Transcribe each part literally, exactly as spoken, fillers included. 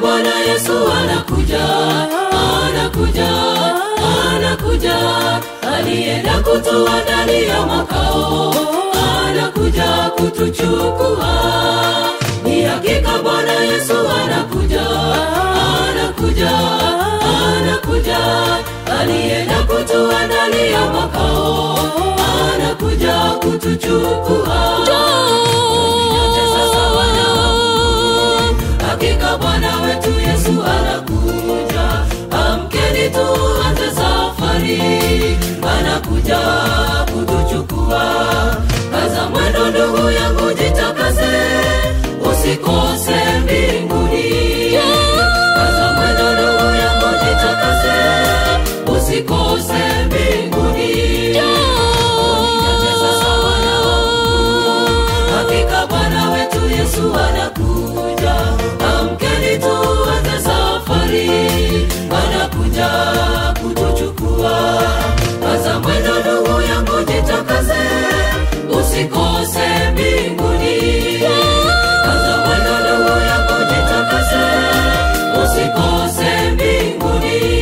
Bwana Yesu anakuja, anakuja, anakuja, alienda kutuandalia makao, anakuja kutuchukua. Ni hakika Bwana Yesu anakuja, anakuja, anakuja, alienda kutuandalia makao, anakuja kutuchukua. Nyote sasa wanangu, hakika Bwana wetu Yesu anakuja. Amkeni tuanze safari, anakuja kutuchukua. Kaza mwendo ndugu yangu, jitakase, usikose mbinguni. Kaza mwendo ndugu yangu, jitakase, usikose mbinguni. Nyote sasa wanangu, hakika Bwana wetu Yesu anakuja. Amkeni tuanze safari, anakuja kutuchukua. Kaza mwendo ndugu yangu, jitakase, usikose mbinguni. Kaza mwendo ndugu yangu, jitakase, usikose mbinguni.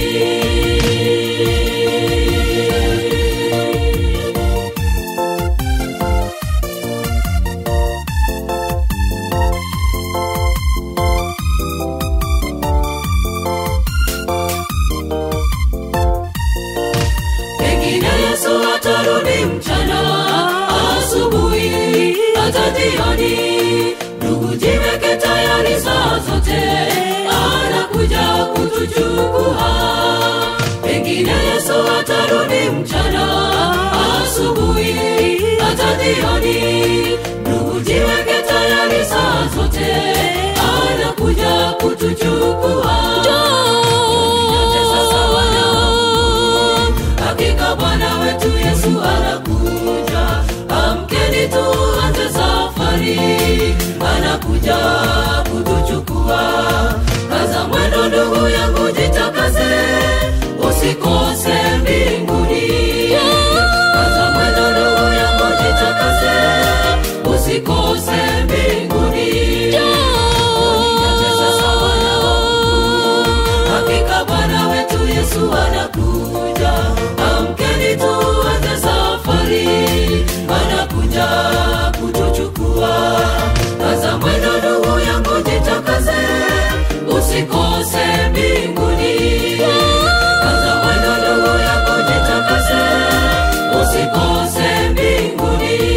Pengine Yesu atarudi mchana, asubuhi, hata jioni. Ndugu, jiweke tayari saa zote, anakuja kutuchukua. Pengine Yesu atarudi mchana, asubuhi, hata jioni. Ndugu, jiweke tayari saa zote, anakuja kutuchukua. Nyote sasa wanangu, hakika Bwana wetu Yesu anakuja. Amkeni tuanze safari, anakuja kutuchukua. Kaza mwendo ndugu yangu, jitakase, usikose mbinguni. Kaza mwendo ndugu yangu, jitakase, usikose mbinguni. Nyote sasa wanangu, hakika Bwana wetu Yesu anakuja. Amkeni tuanze safari, anakuja kutuchukua. Kaza mwendo ndugu yangu, jitakase, usikose mbinguni. Kaza mwendo ndugu yangu, jitakase, usikose mbinguni.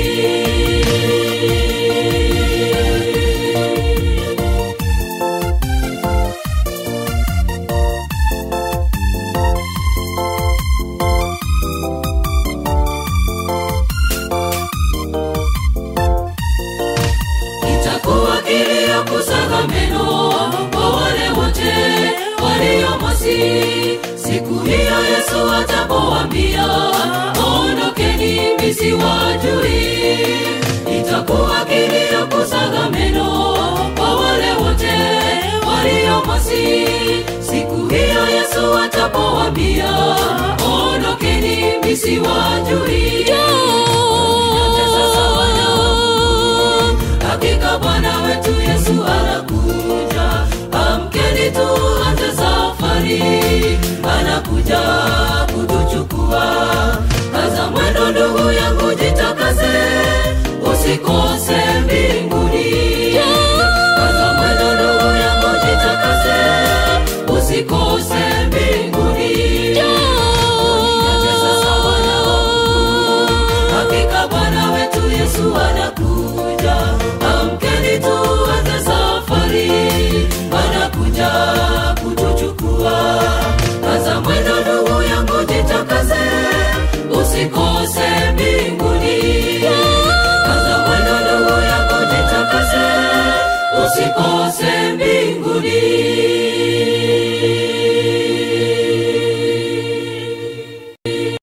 Itakuwa kilio kusaga meno kwa wale wote waliomwasi. Siku hiyo Yesu atapowaambia, ondokeni msiwajui. Itakuwa kilio kusaga meno kwa wale wote waliomwasi. Siku hiyo Yesu atapowaambia, ondokeni msiwajui.